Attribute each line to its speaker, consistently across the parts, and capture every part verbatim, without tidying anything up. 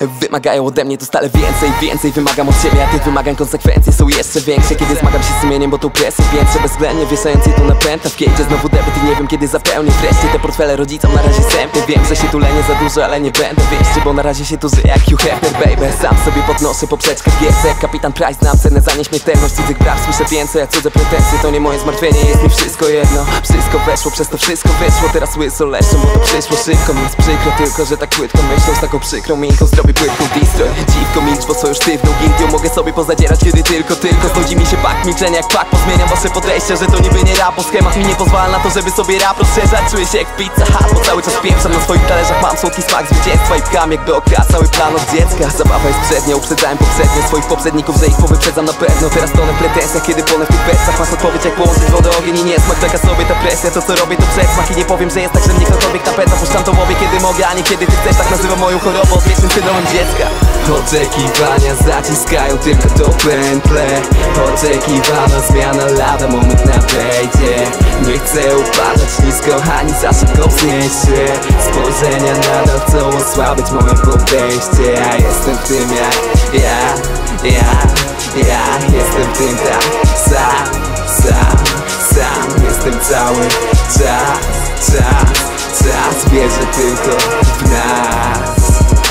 Speaker 1: wymagają ode mnie to stale więcej. Więcej wymagam od siebie, a tych wymagań konsekwencje są jeszcze większe. Kiedy zmagam się z sumieniem, bo tą presję piętrzę bezwzględnie, wieszając jej tu na pętlę. W kejdzie znowu debet i nie wiem kiedy zapełnię wreszcie te portfele rodzicom, na razie sępie. Wiem, że się tu lenię za dużo, ale nie będę wieście, bo na razie się tu żyje jak Hugh Hefner, baby. Sam sobie podnoszę poprzeczkę w gierce jak kapitan Price. Znam cenę za nieśmiertelność cudzych braw, słyszę więcej, a cudze pretensje to nie moje zmartwienie. Jest mi wszystko jedno, wszystko weszło, przez to wszystko wyszło. Teraz łyso leszczą, bo to przyszło szybko. Mi jest przykro tylko, że tak płytko myślą, z taką przykrą minką zrobię płytką destroy. Dziwko milcz, bo swoją sztywną gildią mogę sobie pozadzierać, kiedy tylko, tylko znudzi mi się pak milczenia jak pak. Pozmieniam wasze podejście, że to niby nie rap, bo schemat mi nie pozwala na to, żeby sobie rap rozszerzać. Czuję się jak pizza hut, bo cały czas pieprzam na swoich talerzach. Mam słodki smak zwycięstwa i pcham jakby okra cały plan od dziecka. Zabawa jest przednia, uprzedzałem poprzednio swoich poprzedników, że ich powyprzedzam na pewno. Teraz tonę w pretensjach, kiedy płonę w tych wersach. Masz odpowiedź jak połączyć wodę, ogień i niesmak. Czeka sobie ta presja, to co robię to przedsmak. I nie powiem, że jest tak, że mnie ktokolwiek tapeta. Puszczam to łowie kiedy mogę, a nie kiedy ty chcesz. Tak nazywam moją chorobą, odwiecznym syndromem dziecka. Oczekiwania zaciskają tylko to pętle. Oczekiwana zmiana lada moment nadejdzie. Nie chcę upadać nisko, ani za szybko wznieść się. Spojrzenia nadal chcą osłabić moje podejście. Ja jestem w tym jak ja, ja, ja. Jestem w tym tak sam, sam, sam. Jestem cały czas, czas, czas. Wierzę tylko w nas.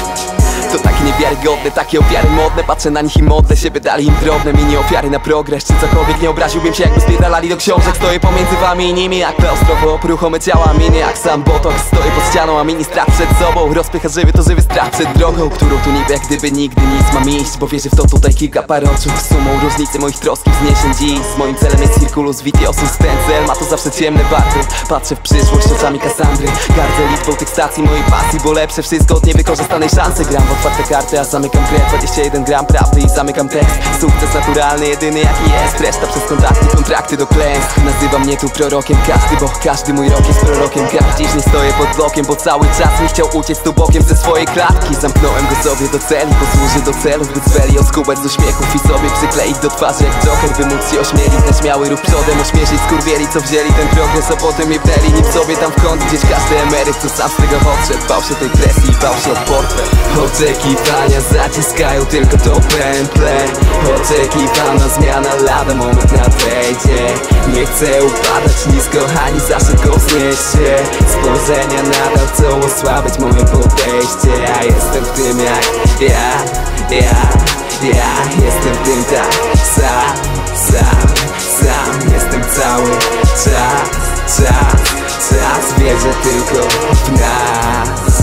Speaker 1: To takie niewiarygodne, takie ofiary modne. Patrzę na nich i modlę się, by dali im drobne mini ofiary na progres. Czy cokolwiek nie obraziłbym się, jakby spierdalali do książek. Stoję pomiędzy wami i nimi jak klaustrofob. Ruchome ciała miny jak sam botox. Stoję pod ścianą, a mini strach przed sobą. Rozpycha żywy to żywy strach przed drogą, którą tu niby jak gdyby nigdy nic mam iść. Bo wierzę w to tutaj kilka par oczu. Sumą różnicy moich trosk i wzniesień dziś. Moim celem jest Circulus Vitiosus. Ten cel ma to zawsze ciemne barwy. Patrzę w przyszłość oczami Kassandry. Gardzę liczbą tych stacji mojej pasji, bo lepsze wszystko od niewykorzystanej szansy. Gram w otwarte karty, a zamykam grę. Dwadzieścia jeden gram prawdy i zamykam tekst. Sukces naturalny, jedyny jaki jest. Reszta przez kontakty, kontrakty do klęsk. Nazywa mnie tu prorokiem każdy, bo każdy mój rok jest prorokiem. Każdy dziś nie stoję pod blokiem, bo cały czas mi chciał uciec tu bokiem ze swojej klatki. Zamknąłem go sobie do celi, posłuży do celów, by cweli oskubać z uśmiechów i sobie przykleić do twarzy jak Joker, by móc się ośmielić na śmiały ruch przodem. Ośmieszyć skurwieli, co wzięli ten progres, a potem je wdeli nim sobie tam w kąt. Gdzieś każdy emeryt, co sam z tego odszedł. Bał się tej presji i bał się od portfel. Oczekiwania zaciskają tylko to pętle. Oczekiwana zmiana lada moment nadejdzie. Nie chcę upadać nisko, ani za szybko wznieść się. Spojrzenia nadal chcą osłabić moje podejście. Ja jestem w tym jak ja, ja, ja. Jestem w tym tak sam, sam, sam. Jestem cały czas, czas, czas. Wierzę tylko w nas.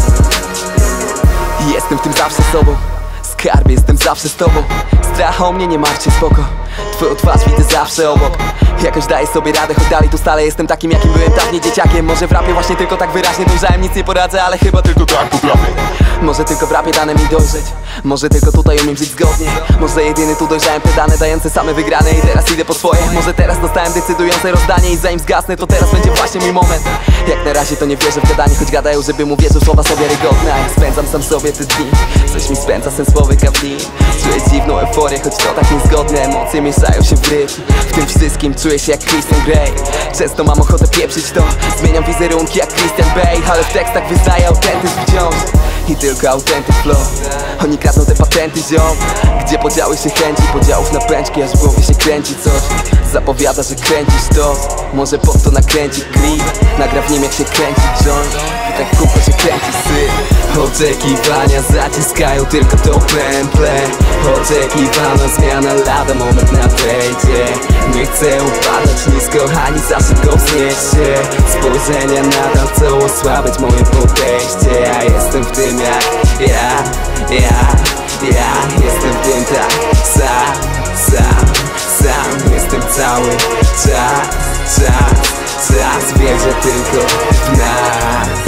Speaker 1: Jestem w tym zawsze sobą. Skarbie, jestem zawsze z tobą. Strach o mnie, nie martw się, spoko. Twoją twarz widzę zawsze obok. Jakoś daję sobie radę, choć dalej tu stale jestem takim jakim byłem dawniej dzieciakiem. Może w rapie właśnie tylko tak wyraźnie dojrzałem, nic nie poradzę, ale chyba tylko tak potrafię. Może tylko w rapie dane mi dojrzeć. Może tylko tutaj umiem żyć zgodnie. Może jedyny tu dojrzałem pedane dające same wygrane. I teraz idę po swoje. Może teraz dostałem decydujące rozdanie i zanim zgasnę, to teraz będzie właśnie mój moment. Jak na razie to nie wierzę w gadanie, choć gadają, żebym uwierzył, słowa sobie rygodne. A ja spędzam sam sobie te dni. Coś mi spędza sen słowy kawli. Czuję dziwną euforię, choć to tak niezgodne. Emocje mieszają się w rytm. W tym wszystkim czuję się jak Christian Grey. Często mam ochotę pieprzyć to. Zmieniam wizerunki jak Christian Bale, ale w tekstach wyznaję autentyzm wciąż. I tylko autentyk flow. Oni kradną te patenty, ziom. Gdzie podziały się chęci, podziałów na pęczki, aż w głowie się kręci coś. Zapowiada, że kręcisz to. Może po to nakręci klip. Nagra w nim jak się kręci joint. I tak kupę się kręci syf. Oczekiwania zaciskają tylko to pętle. Oczekiwana zmiana lada moment nadejdzie. Nie chcę upadać nisko, ani za szybko wznieść się. Spojrzenia nadal chcą osłabić moje podejście. Ja jestem w tym jak ja, ja, ja. Jestem w tym tak sam, sam, sam. Jestem cały czas, czas, czas. Wierzę tylko w nas.